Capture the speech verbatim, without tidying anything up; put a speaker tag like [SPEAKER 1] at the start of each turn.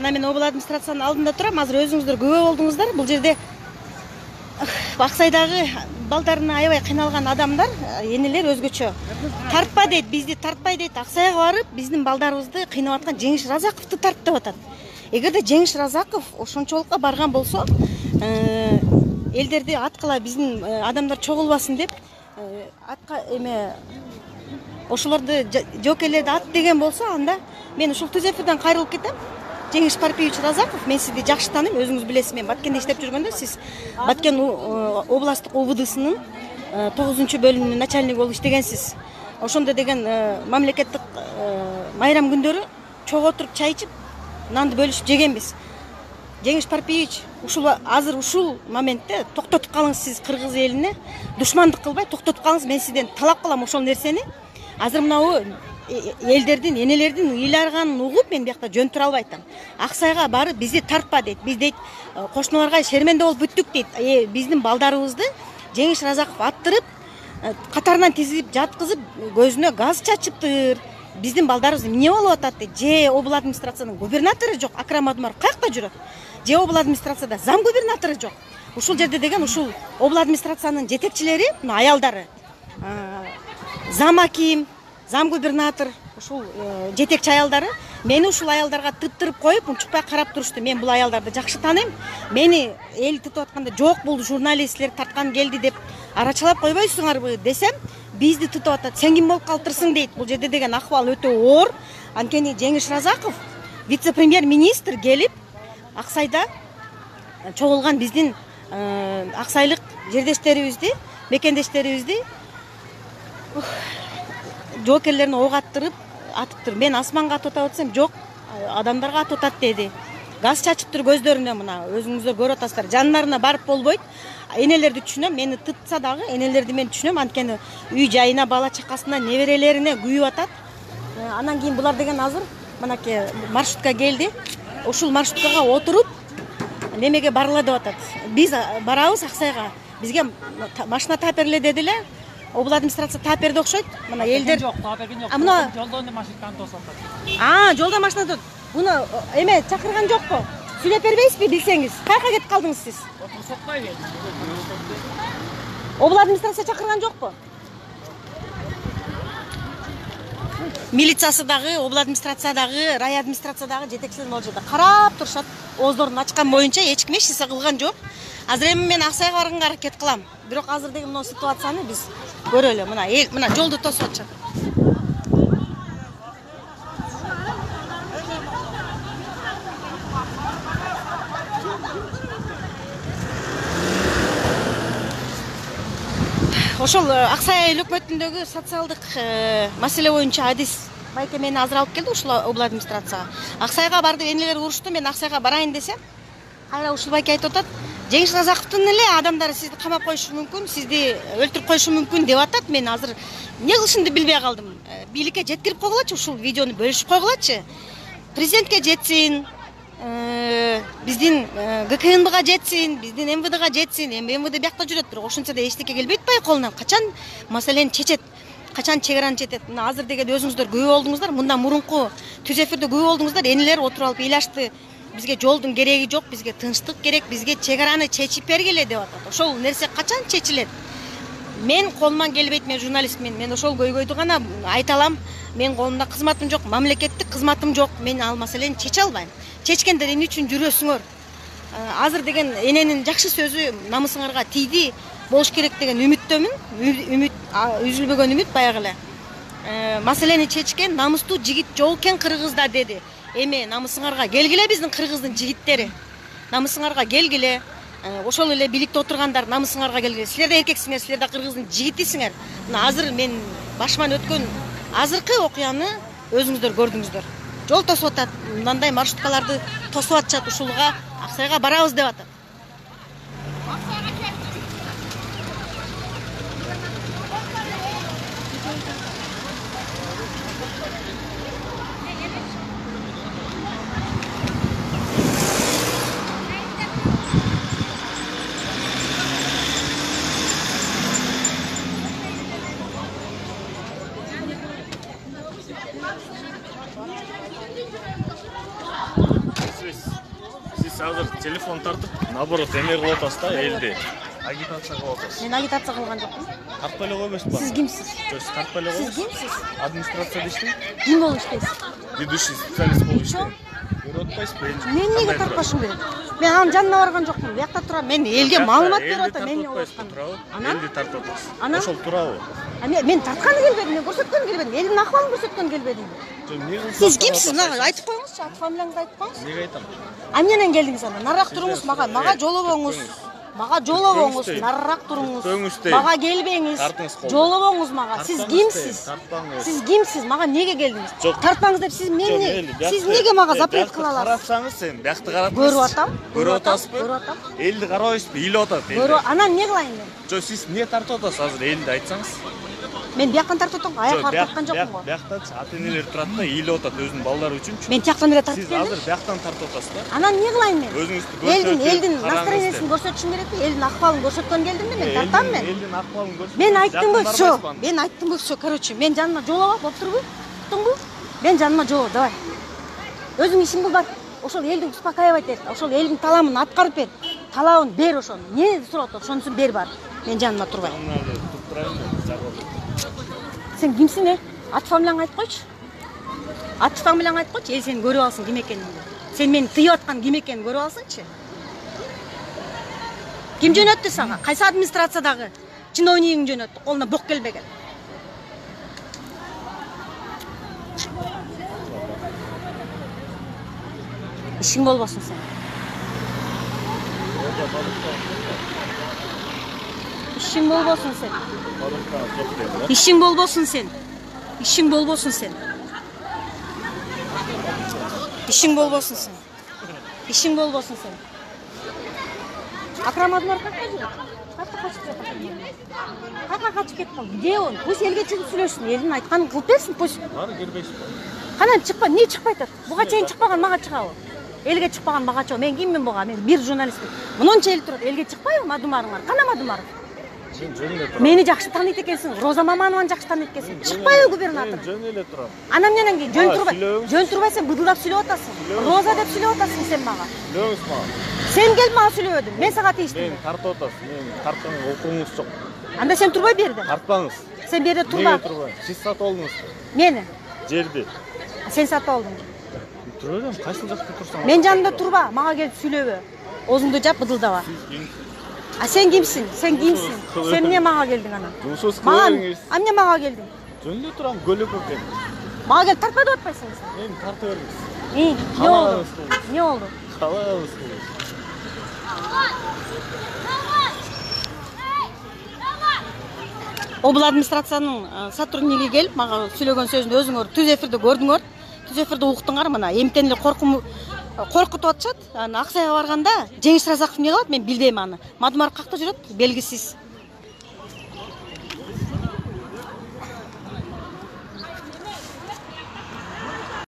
[SPEAKER 1] мына мен обл администрациянын алдында турам. Азыр өзүңүздөр күбө болдуңуздар. Бул жерде Аксайдагы балдарына аябай кыйналган адамдар, энелер өзгөчө. Тартпа дейт, бизди тартпай дейт. Аксайга барып, биздин балдарыбызды кыйнап аткан Жеңиш Разаковду тарт деп атат. Эгерде Жеңиш Разаков ошончолукка барган болсо, элдерди аткыла биздин адамдар чогулбасын деп, атка эме ошолорду жоокерлерди ат деген болсо, анда мен ушул түз эфирден кайрылып кетем. Жеңиш Парпиевич Разаков, мен сизди жакшы тааныйм, өзүңүз билесиз, мен Баткенде иштеп жүргөндө сиз Баткен областтык ОВДсынын тогузунчу бөлүмүнүн начальниги болуп иштегенсиз. Ошондо деген мамлекеттик майрам күндөрү чогуу отуруп чай ичип, нанды бөлүшүп жегенбиз. Жеңиш Парпиевич, ушул азыр ушул моментте токтотуп калыңыз, сиз кыргыз элине душмандык кылбай токтотуп калыңыз. Мен сизден талап кылам ошол нерсени. Азыр мынау элдердин, энелердин ыйларганын угуп, мен биякта жөн тура албай атам. Аксайга барып бизди тартпа дейт. Биз дейт кошуналарга шерменде болуп бүттүк дейт. Биздин балдарыбызды Жеңиш Разаков аттырып, катарынан тизип жаткызып, көзүнө газ чачыптыр. Биздин балдарыбыз эмне болуп атат дейт. Же обл администрациянын губернатору жок, Акрам Адмаров каякта жүрөт? Же обл администрацияда зам губернатору жок? Ушул жерде деген ушул обл администрациянын жетекчилери, аялдары, зам аким, зам губернатор, ушул жетекчи аялдары мени ушул аялдарга тыттырып коюп, унчукпай карап турушту. Мен бул аялдарды жакшы тааныйм. Мени эл тытып атканда, жок бул журналисттер тарткан келди деп арачалап койбойсуңарбы десем, бизди тытып атат. Сен ким болуп калыптырсың дейт. Бул жерде деген акыбал өтө оор. Анткени Жеңиш Разаков, вице-премьер-министр келип, Аксайда чогулган биздин аксайлык жердештерибизди, мекендештерибизди жоокерлерин ок аттырып атыптыр. Мен асманга атып атсам, жок, адамдарга атып атат деди. Газ чачыптыр көздөрүнө, мына өзүңүздөр көрүп атасыздар. Жандарына барып болбойт. Энелерди түшүнөм, мени тытса дагы энелерди мен түшүнөм, анткени үй жайына, бала чакасына, неберелерине күйүп атат. Анан кийин булар деген азыр мынакей маршрутка келди. Ушул маршруткага отуруп немеге барыла деп атат. Биз барабыз Аксайга. Бизге машина таап бергиле дедиле. Обл администрация таап берди окшойт. Мына элдер
[SPEAKER 2] жок, таап берген жок.
[SPEAKER 1] Мына
[SPEAKER 2] жолдон машинаны тосуп атат.
[SPEAKER 1] А, жолдо машина тосуп. Буну эме чакырган жокпу? Сүйлөп бербейсизби билсеңиз? Каяка кетип калдыңыз сиз?
[SPEAKER 2] Отурсатпай келди.
[SPEAKER 1] Обл администрация чакырган жокпу? Милициясы дагы, обл администрациядагы, рай администрациядагы жетекчилер могул жерде карап турушат. Оздорун ачкан боюнча эч ким эч нерсе кылган жок. Азыр эми мен Аксайга барганга аракет кылам. Бирок азыр деген мына ситуацияны биз көрөлү. Мына эл мына жолду тосуп атышат. Ошол Аксай айыл өкмөтүндөгү социалдык маселе боюнча адис байке мени азыр алып келди ушул обл администрацияга. Аксайга барды, энелер урушту, мен Аксайга барайын десем, кайра ушул байке айтып атат. Жеңиш Разаковдун эле адамдары сизди камап коюшу мүмкүн, сизди өлтүрүп коюшу мүмкүн деп атат. Мен азыр эмне кылышымды билбей калдым. Бийликке жеткирип койгулачы, ушул видеону бөлүшүп койгулачы. Президентке жетсин, биздин гэ ка эн бга жетсин, биздин эм вэ дга жетсин. Эми эм вэ дэ биякта жүрөт, бирок ошентсе да эчтеке келбейт атпайбы колунан? Качан маселени чечет? Качан чек араны четет? Мына азыр деген өзүңүздөр күбө болдуңуздар. Мындан мурунку түз эфирде күбө болдуңуздар. Энелер отуруп алып ыйлашты. Бизге жолдун кереги жок, бизге тынчтык керек, бизге чек араны чечип бергиле деп атат. Ошол нерсе качан чечилет? Мен колуман келбейт, мен журналистмин. Мен ошол көйгөйдү гана айта алам. Мен колумда кызматым жок, мамлекеттик кызматым жок. Мен ал маселени чече албайм. Чечкенде эмне үчүн жүрөсүңөр? Азыр деген эненин жакшы сөзү намысыңарга тийди болуш керек деген үмүттөмүн. Үмүт үзүлбөгөн үмүт баягы эле. Маселени чечкен намыстуу жигит жок экен Кыргызда деди. Эми намысыңарга келгиле биздин кыргыздын жигиттери. Намысыңарга келгиле. Ошол эле бийликте отургандар намысыңарга келгиле. Силер да эркексиңер, силер да кыргыздын жигитисиңер. Мына азыр мен башыман өткөн азыркы окуяны өзүңүздөр көрдүңүздөр. Жол тосуп атат, мындай маршруткаларды тосуп атышат, ушулга Аксайга барабыз деп атат.
[SPEAKER 3] Билбейсиз. Сиз азыр телефон тартып, наоборот, эме кылып атасыз да, элди. Агитация кылып атасыз.
[SPEAKER 1] Мен агитация кылган жокмун.
[SPEAKER 3] Тартпай эле койбойсузбу?
[SPEAKER 1] Сиз кимсиз?
[SPEAKER 3] Жок, сиз тартпай эле
[SPEAKER 1] Сиз
[SPEAKER 3] койбойсуз.
[SPEAKER 1] кимсиз?
[SPEAKER 3] Администрацияда иштейм.
[SPEAKER 1] Ким болуп иштейсиз?
[SPEAKER 3] Ведущий специалист болуп иштейм. Көрүп атпайсызбы?
[SPEAKER 1] Мен эмнеге тартпашым керек? Мен анын жанына барган жокмун. Буякта турам. Мен элге маалымат берип атам. Мен эмне болуп атканын. Анан
[SPEAKER 3] Элди тартып атасыз.
[SPEAKER 1] Анан?
[SPEAKER 3] Ошол туурабы?
[SPEAKER 1] Мен тартканы келбедим, мен көрсөткөнү келбедим. Элдин акыбалын көрсөткөнү келбедим.
[SPEAKER 3] Сиз
[SPEAKER 1] кимсиз? Мага айтып коюңузчу, аты фамилияңызды айтып коюңуз.
[SPEAKER 3] Неге айтам?
[SPEAKER 1] Эмнеден келдиңиз анда? Нарыраак туруңуз, мага, мага жолобоңуз. Мага жолобоңуз, нарыраак туруңуз. Мага келбеңиз. Жолобоңуз мага. Сиз кимсиз? Сиз кимсиз? Мага неге келдиңиз? Тартпаңыз деп сиз мени, сиз неге мага запрет кыла аласыз?
[SPEAKER 3] Карасаңыз сен, биякты карап
[SPEAKER 1] Көрүп атам.
[SPEAKER 3] Көрүп атасызбы?
[SPEAKER 1] Көрүп атам.
[SPEAKER 3] Элди карабайсызбы? Илип атат элди.
[SPEAKER 1] Көрүп, анан эмне кылайын мен?
[SPEAKER 3] Жок, сиз эмне тартып атасыз азыр элди айтсаңыз?
[SPEAKER 1] Мен бияктан тартып атам, аяк барып аткан жокмун го.
[SPEAKER 3] Бияктачы ата-энелер турат да, илип атат өзүнүн балдары үчүнчү.
[SPEAKER 1] Мен тияктан эле тартып
[SPEAKER 3] Сиз
[SPEAKER 1] келдим.
[SPEAKER 3] азыр бияктан тартып атасыз да?
[SPEAKER 1] Анан эмне кылайын мен?
[SPEAKER 3] Өзүңүздү
[SPEAKER 1] Элдин,
[SPEAKER 3] көрсөтүп,
[SPEAKER 1] элдин
[SPEAKER 3] караңыз
[SPEAKER 1] настроениесин
[SPEAKER 3] деп.
[SPEAKER 1] көрсөтүшүм керекпи? Элдин акыбалын көрсөткөн келдим да мен тартам мен.
[SPEAKER 3] Элдин акыбалын көрсөтүп.
[SPEAKER 1] Мен айттымбы,
[SPEAKER 3] жакын
[SPEAKER 1] всё.
[SPEAKER 3] барбайсызбы?
[SPEAKER 1] Мен айттымбы, всё. Короче, мен жаныма жолоп болуптурбу? Уктуңбу? Мен жаныма жоло, давай. Өзүң ишиң кыл бар. Ошол элди успокаивать эт. Ошол элдин таламын аткарып бер. Талабын бер ошону. Эмне сурап атат? Ошонусун бер бар. Мен жаныма турбай. Сен кимсиң э? Ат фамилияңды айтып койчу. Ат фамилияңды айтып койчу. Эл сени көрүп алсын ким экениңди. Сен мени тыйып аткан ким экенин көрүп алсынчы. Ким жөнөттү сага? Кайсы администрациядагы чиновнигиң жөнөттү? Колуна бок келбеген. Ишиң болбосун сен. Ишиң болбосун сен. Ишиң болбосун сен. Ишиң болбосун сен. Ишиң болбосун сен. Ишиң болбосун сен. Акрамадмар какка жүрөт? Какка качып жатат? Какка качып кетти? Где он? Пусть элге чыгып сүйлөшсүн. Элдин айтканын кылып берсин, пусть.
[SPEAKER 3] Бары келбейсизби?
[SPEAKER 1] Кана чыкпа, эмне чыкпай атат? Буга чейин чыкпаган мага чыгабы? Элге чыкпаган мага чыгабы? Мен киммин буга? Мен бир журналистмин. Мынунча эл турат. Элге чыкпайбы Мадумарыңар? Кана Мадумаров?
[SPEAKER 3] Мен жөн эле турам.
[SPEAKER 1] Мени жакшы тааныйт экенсиң. Роза Маманованы жакшы тааныйт экенсиң. Чыкпайбы губернатор?
[SPEAKER 3] Мен жөн эле турам.
[SPEAKER 1] Анан менен кийин жөн турбай.
[SPEAKER 3] сүйлөбүз.
[SPEAKER 1] Жөн турбай сен быдылдап сүйлөп атасың. Роза деп сүйлөп атасың сен мага.
[SPEAKER 3] Сүйлөңүз мага.
[SPEAKER 1] Сен келип мага сүйлөбөдүң. Мен сага тийиштим.
[SPEAKER 3] Мен тартып атасыз. Мен тартканга укугуңуз жок.
[SPEAKER 1] Анда сен турбай бер жерде.
[SPEAKER 3] Тартпаңыз.
[SPEAKER 1] Сен бер жерде турба.
[SPEAKER 3] Неге турбайм? Сиз сатып алдыңызбы?
[SPEAKER 1] Мени.
[SPEAKER 3] Жерди.
[SPEAKER 1] Сен сатып алдың.
[SPEAKER 3] Тура берем, кайсыл жакта турсаң?
[SPEAKER 1] Мен жанымда турба, мага келип сүйлөбө. Оозуңду жап, быдылдаба. А сен кимсиң? Сен кимсиң? Сен эмне мага келдиң анан?
[SPEAKER 3] Жумушуңуз
[SPEAKER 1] Мага,
[SPEAKER 3] кылыңыз.
[SPEAKER 1] а эмне мага келдиң?
[SPEAKER 3] Жөн эле турам, көлөк экен.
[SPEAKER 1] Мага келип тартпай деп атпайсың сен.
[SPEAKER 3] Мен тартып бериңиз.
[SPEAKER 1] И, эмне болду? Эмне болду?
[SPEAKER 3] Калабыз кылыңыз.
[SPEAKER 1] Обл администрациянын сотрудниги келип мага сүйлөгөн сөзүндө өзүңөр түз эфирде көрдүңөр. Түз эфирде уктуңар мына. Эмтен эле коркум коркутуп атышат. Аксайга барганда Жеңиш Разаков эмне кылат? Мен билбейм аны. Мадумаров какта жүрөт? Белгисиз.